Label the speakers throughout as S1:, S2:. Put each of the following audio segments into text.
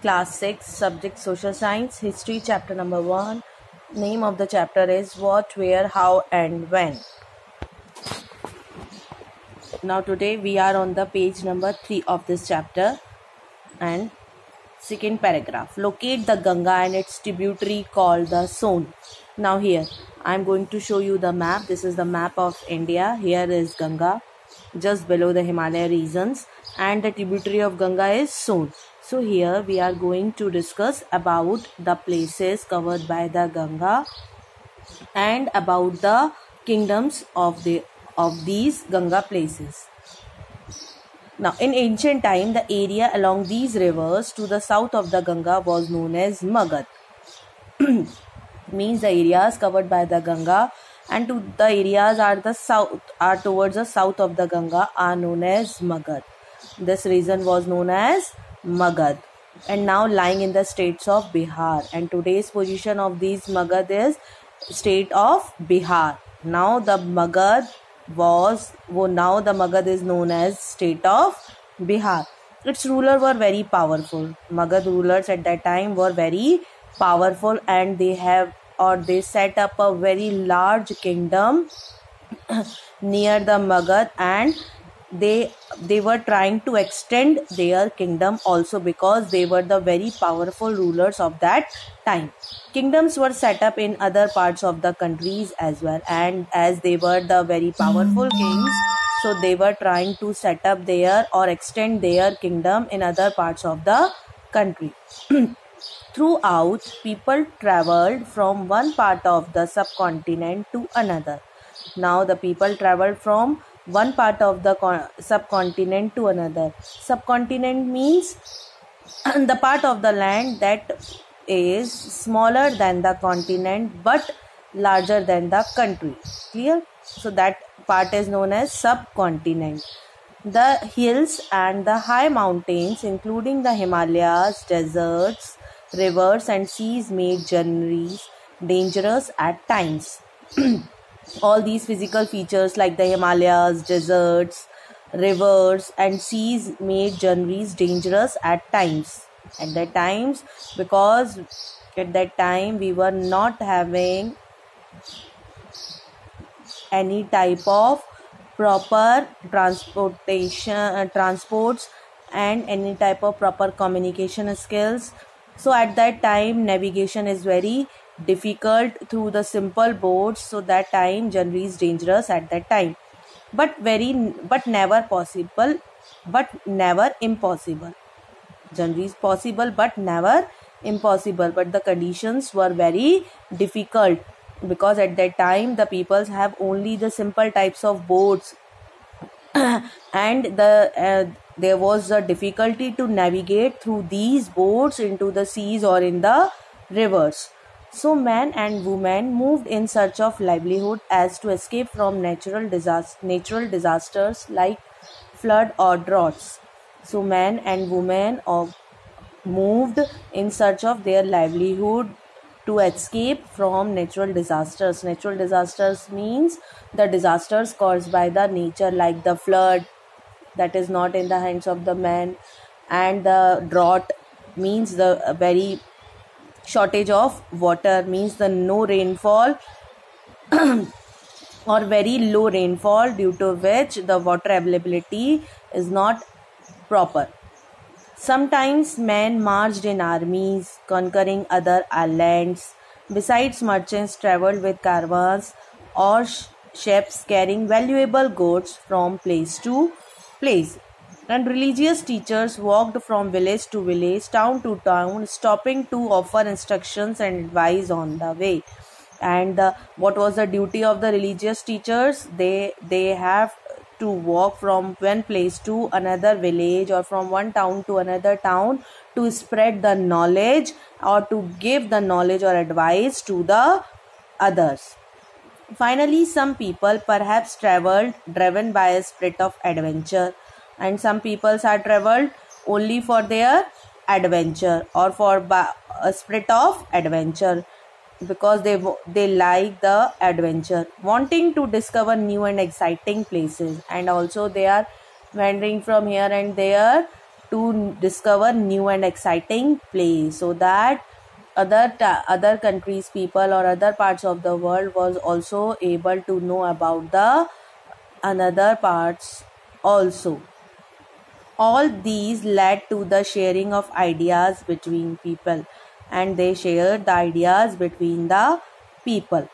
S1: Class 6, Subject Social Science, History, Chapter number 1. Name of the chapter is What, Where, How and When. Now today we are on the page number 3 of this chapter and second paragraph. Locate the Ganga and its tributary called the Son. Now here I am going to show you the map. This is the map of India. Here is Ganga just below the Himalaya regions and the tributary of Ganga is Son. So here we are going to discuss about the places covered by the Ganga and about the kingdoms of these Ganga places. Now in ancient time, the area along these rivers to the south of the Ganga was known as Magad. Means the areas covered by the Ganga and to the areas are towards the south of the Ganga are known as Magad. This region was known as Magad and now lying in the states of Bihar, and today's position of these Magad is state of Bihar. Now the Magad is known as state of Bihar. Its rulers were very powerful. Magad rulers at that time were very powerful and they set up a very large kingdom near the Magad, and they were trying to extend their kingdom also because they were the very powerful rulers of that time. Kingdoms were set up in other parts of the countries as well, and as they were the very powerful kings, so they were trying to set up their or extend their kingdom in other parts of the country. Throughout, people traveled from one part of the subcontinent to another. Now the people traveled from one part of the subcontinent to another. Subcontinent means the part of the land that is smaller than the continent but larger than the country. Clear? So that part is known as subcontinent. The hills and the high mountains, including the Himalayas, deserts, rivers and seas, made journeys dangerous at times. All these physical features like the Himalayas, deserts, rivers and seas made journeys dangerous at times. Because at that time we were not having any type of proper transports and any type of proper communication skills. So at that time navigation is very difficult through the simple boats, so that time journey is dangerous at that time, but never impossible. Journey is possible but never impossible, but the conditions were very difficult because at that time the peoples have only the simple types of boats and there was a difficulty to navigate through these boats into the seas or in the rivers. So men and women moved in search of livelihood as to escape from natural disasters like flood or droughts. So men and women moved in search of their livelihood to escape from natural disasters. Natural disasters means the disasters caused by the nature, like the flood that is not in the hands of the man, and the drought means the very shortage of water, means the no rainfall or very low rainfall, due to which the water availability is not proper. Sometimes men marched in armies conquering other islands. Besides, merchants traveled with caravans or ships carrying valuable goods from place to place. And religious teachers walked from village to village, town to town, stopping to offer instructions and advice on the way. And what was the duty of the religious teachers? They have to walk from one place to another village or from one town to another town to spread the knowledge or to give the knowledge or advice to the others. Finally, some people perhaps traveled driven by a spirit of adventure, and some peoples are traveled only for their adventure or for a spirit of adventure because they like the adventure, wanting to discover new and exciting places, and also they are wandering from here and there to discover new and exciting place, so that other countries people or other parts of the world was also able to know about the another parts also. All these led to the sharing of ideas between people, and they shared the ideas between the people.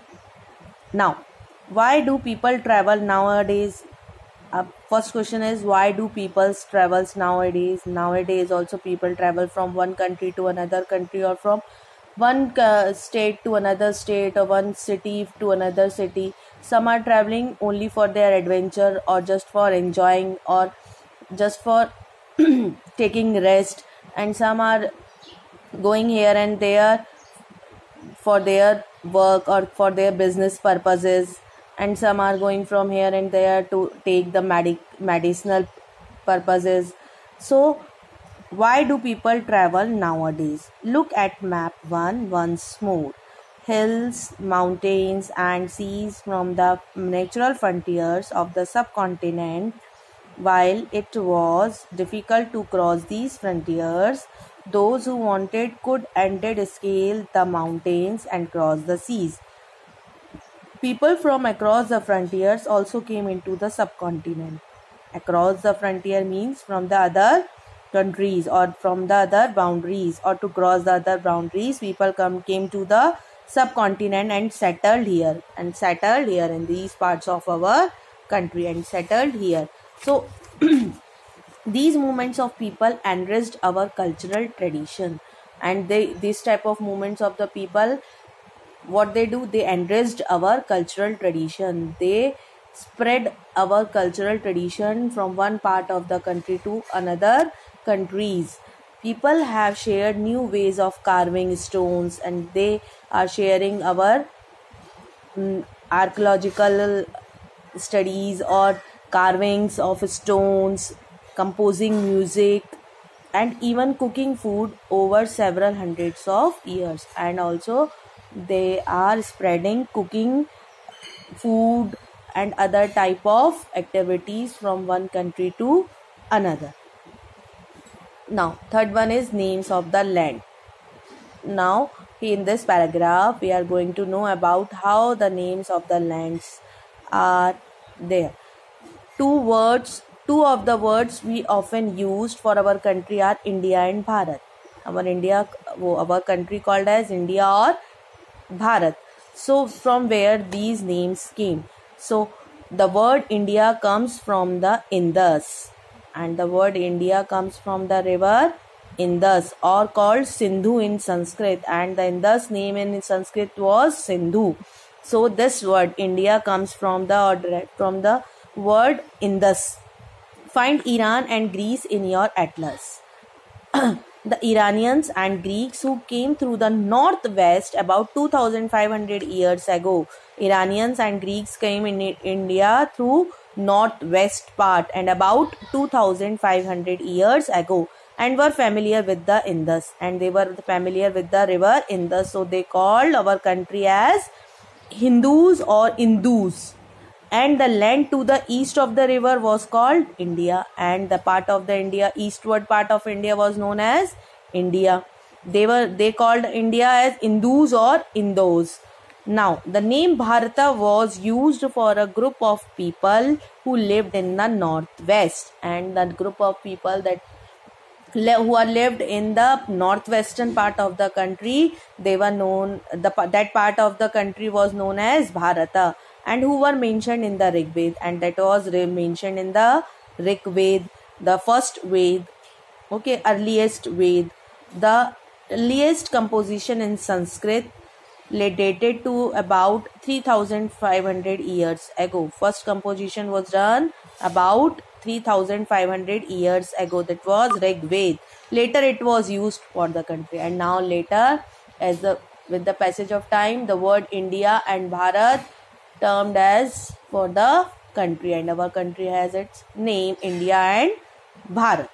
S1: Now, why do people travel nowadays? First question is, why do people travels nowadays? Nowadays also people travel from one country to another country, or from one state to another state, or one city to another city. Some are traveling only for their adventure, or just for enjoying, or just for taking rest, and some are going here and there for their work or for their business purposes, and some are going from here and there to take the medicinal purposes. So why do people travel nowadays? Look at map 1 once more. Hills, mountains and seas from the natural frontiers of the subcontinent. While it was difficult to cross these frontiers, those who wanted could and did scale the mountains and cross the seas. People from across the frontiers also came into the subcontinent. Across the frontier means from the other countries or from the other boundaries, or to cross the other boundaries. People came to the subcontinent and settled here in these parts of our country and settled here. So these movements of people enriched our cultural tradition, and this type of movements of the people, what they do, they enriched our cultural tradition. They spread our cultural tradition from one part of the country to another countries. People have shared new ways of carving stones, and they are sharing our archaeological studies or carvings of stones, composing music, and even cooking food over several hundreds of years. And also they are spreading cooking food and other type of activities from one country to another. Now third one is names of the land. Now in this paragraph we are going to know about how the names of the lands are there. Two of the words we often used for our country are India and Bharat. Our country called as India or Bharat. So from where these names came? So the word India comes from the Indus, and the word India comes from the river Indus, or called Sindhu in Sanskrit, and the Indus name in Sanskrit was Sindhu. So this word India comes from the word Indus. Find Iran and Greece in your atlas. The Iranians and Greeks who came through the northwest about 2500 years ago. Iranians and Greeks came in India through northwest part and about 2500 years ago, and were familiar with the Indus, and they were familiar with the river Indus. So they called our country as Hindus or Indus. And the land to the east of the river was called India, and the part of the eastward part of India was known as India. They called India as Indus or Indos. Now the name Bharata was used for a group of people who lived in the northwest, and that group of people who are lived in the northwestern part of the country, they were known, that part of the country was known as Bharata, and who were mentioned in the Rig Veda, and that was mentioned in the Rig Veda, the first Veda, earliest Veda. The earliest composition in Sanskrit dated to about 3500 years ago. First composition was done about 3500 years ago, that was Rig Veda. Later it was used for the country, and now later, with the passage of time, the word India and Bharat termed as for the country, and our country has its name India and Bharat.